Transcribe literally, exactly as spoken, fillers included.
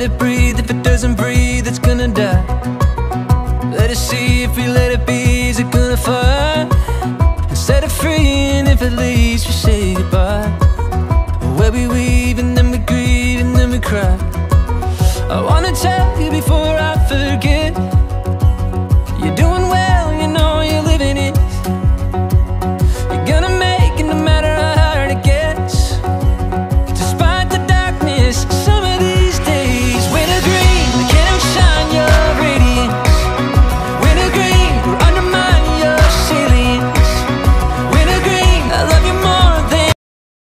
let it breathe. If it doesn't breathe, it's gonna die. Let it see, if we let it be, is it gonna fly? And set it free, and if it leaves, we say goodbye. Where we weave, and then we grieve, and then we cry. I wanna tell you before I forget.